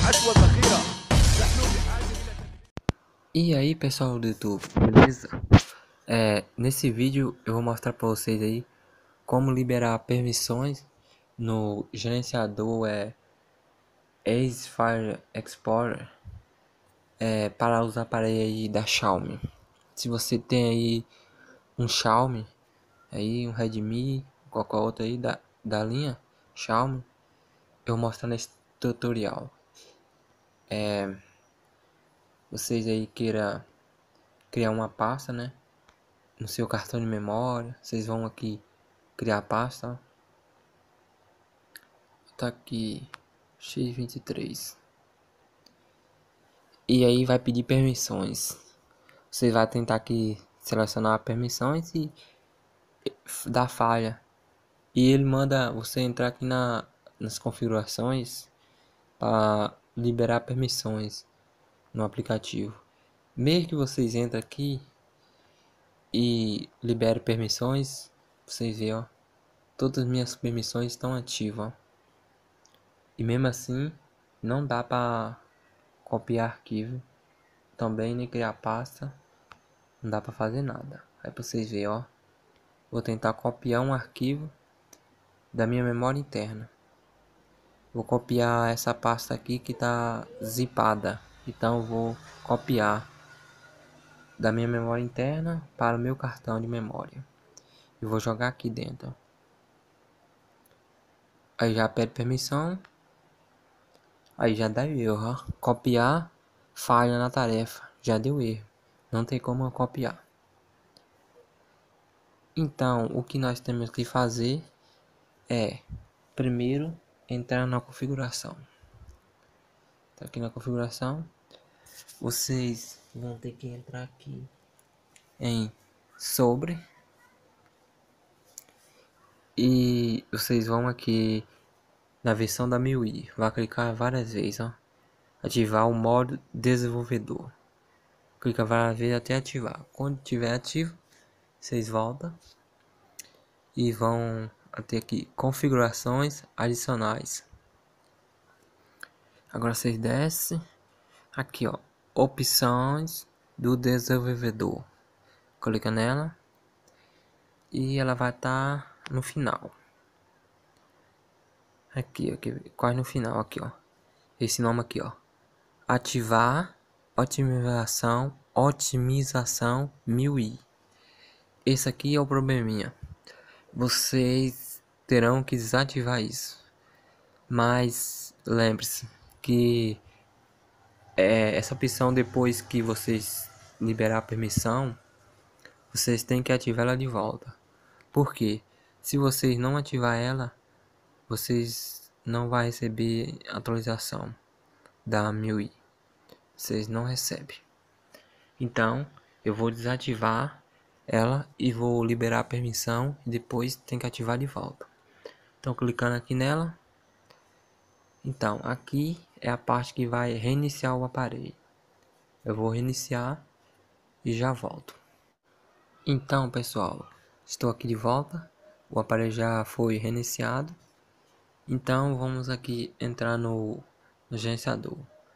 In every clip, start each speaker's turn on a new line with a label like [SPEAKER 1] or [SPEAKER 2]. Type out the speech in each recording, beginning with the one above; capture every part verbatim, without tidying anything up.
[SPEAKER 1] E aí pessoal do YouTube, beleza? É, nesse vídeo eu vou mostrar para vocês aí como liberar permissões no gerenciador é, Ace Fire Explorer é, para os aparelhos aí da Xiaomi. Se você tem aí um Xiaomi, aí um Redmi, qualquer outro aí da, da linha Xiaomi, eu vou mostrar nesse tutorial. É, vocês aí queira criar uma pasta, né? No seu cartão de memória, vocês vão aqui criar a pasta, tá aqui x vinte e três, e aí vai pedir permissões. Você vai tentar aqui selecionar permissões e dar falha, e ele manda você entrar aqui na, nas configurações para liberar permissões no aplicativo. Mesmo que vocês entrem aqui e liberem permissões, vocês veem, ó, todas as minhas permissões estão ativas, ó. E mesmo assim não dá para copiar arquivo, também nem criar pasta, não dá para fazer nada. Aí pra vocês verem, ó, vou tentar copiar um arquivo da minha memória interna. Vou copiar essa pasta aqui que tá zipada, então vou copiar da minha memória interna para o meu cartão de memória e vou jogar aqui dentro. Aí já pede permissão, aí já dá erro, ó. Copiar, falha na tarefa, já deu erro, não tem como eu copiar. Então o que nós temos que fazer é primeiro entrar na configuração. Tá aqui na configuração, vocês vão ter que entrar aqui em sobre, e vocês vão aqui na versão da M I U I, vai clicar várias vezes, ó, ativar o modo desenvolvedor, clica várias vezes até ativar. Quando tiver ativo, vocês voltam e vão até aqui configurações adicionais. Agora vocês descem aqui, ó, opções do desenvolvedor, clica nela e ela vai estar tá no final. Aqui, aqui, quase no final, aqui, ó, esse nome aqui, ó, ativar otimização, otimização M I U I. Esse aqui é o probleminha, vocês terão que desativar isso, mas lembre-se que é, essa opção, depois que vocês liberar a permissão, vocês têm que ativar ela de volta. Porque se vocês não ativar ela, vocês não vai receber atualização da M I U I. Vocês não recebem. Então eu vou desativar ela e vou liberar a permissão e depois tem que ativar de volta. Então clicando aqui nela. Então aqui é a parte que vai reiniciar o aparelho. Eu vou reiniciar e já volto. Então pessoal, estou aqui de volta. O aparelho já foi reiniciado. Então vamos aqui entrar no, no gerenciador.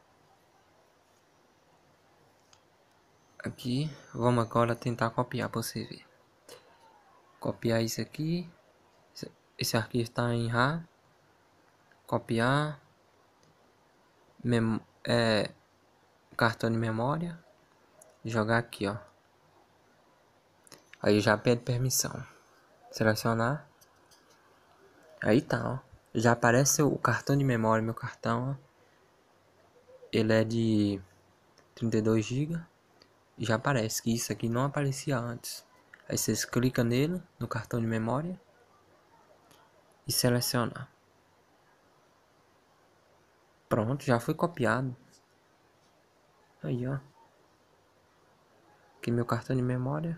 [SPEAKER 1] Aqui, vamos agora tentar copiar para você ver. Copiar isso aqui. Esse arquivo está em R A R. Copiar. Mem é, cartão de memória. Jogar aqui, ó. Aí já pede permissão. Selecionar. Aí tá, ó. Já aparece o cartão de memória, meu cartão, ó. Ele é de trinta e dois gigas. Já aparece que isso aqui não aparecia antes. Aí vocês clicam nele, no cartão de memória, e selecionar. Pronto, já foi copiado. Aí, ó. Aqui meu cartão de memória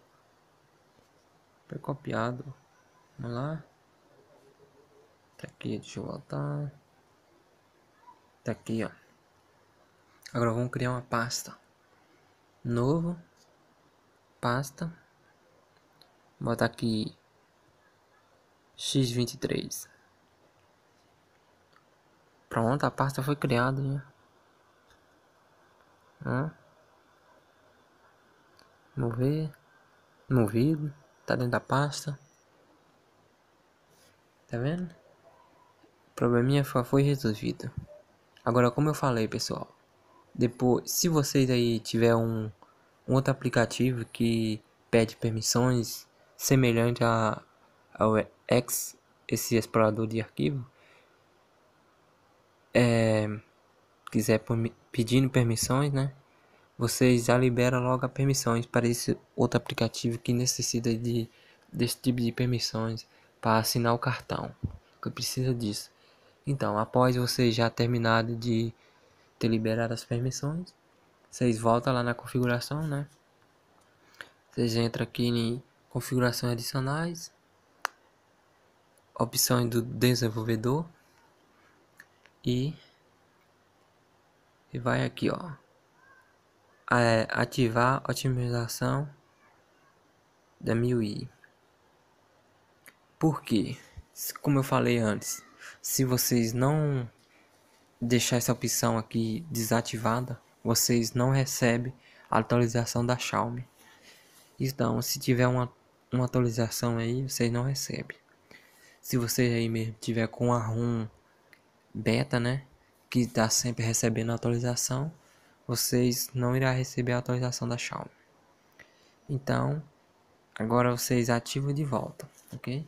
[SPEAKER 1] foi copiado. Vamos lá. Tá aqui, deixa eu voltar. Tá aqui, ó. Agora vamos criar uma pasta. Novo. Pasta. Botar aqui x vinte e três. Pronto, a pasta foi criada, né? Hã? Mover, movido, tá dentro da pasta. Tá vendo? O probleminha só foi resolvido. Agora, como eu falei, pessoal, depois, se vocês aí tiver um, um outro aplicativo que pede permissões semelhante a, ao X, esse explorador de arquivo, é, quiser pedindo permissões, né? Vocês já liberam logo as permissões para esse outro aplicativo que necessita de desse tipo de permissões para assinar o cartão, que precisa disso. Então, após você já terminado de ter liberado as permissões, vocês voltam lá na configuração, né? Vocês entram aqui em configurações adicionais, opções do desenvolvedor e, e vai aqui, ó, é, ativar otimização da M I U I. Por quê? Como eu falei antes, se vocês não deixar essa opção aqui desativada, vocês não recebem a atualização da Xiaomi. Então, se tiver uma, uma atualização aí, vocês não recebem. Se você aí mesmo tiver com a ROM beta, né, que está sempre recebendo atualização, vocês não irá receber a atualização da Xiaomi. Então, agora vocês ativam de volta, ok?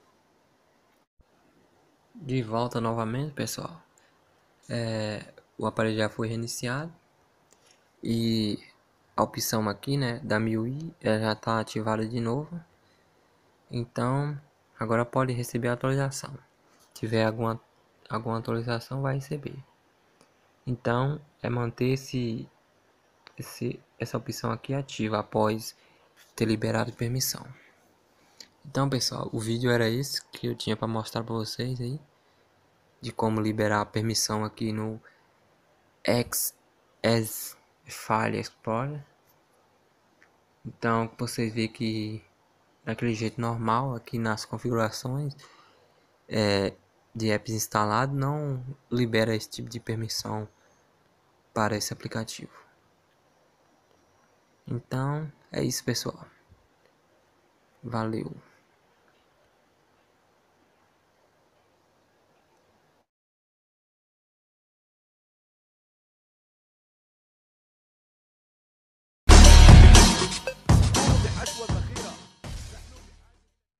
[SPEAKER 1] De volta novamente, pessoal. É, o aparelho já foi reiniciado e a opção aqui, né, da M I U I já está ativada de novo. Então, agora pode receber a atualização. Se tiver alguma alguma atualização, vai receber. Então, é manter esse, esse essa opção aqui ativa após ter liberado permissão. Então, pessoal, o vídeo era esse que eu tinha para mostrar para vocês aí de como liberar a permissão aqui no X S File Explorer. Então, vocês veem que daquele jeito normal aqui nas configurações é, de apps instalado não libera esse tipo de permissão para esse aplicativo. Então é isso, pessoal. Valeu.